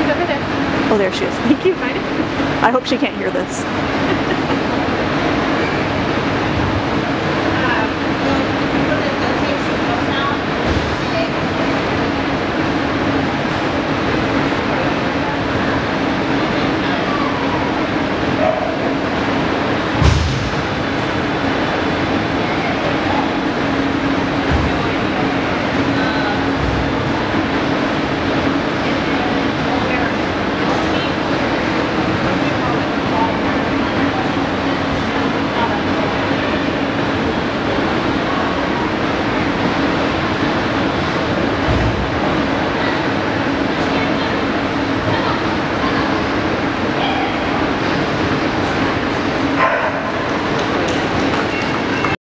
She's over there. Oh, there she is. Thank you. Fine. I hope she can't hear this.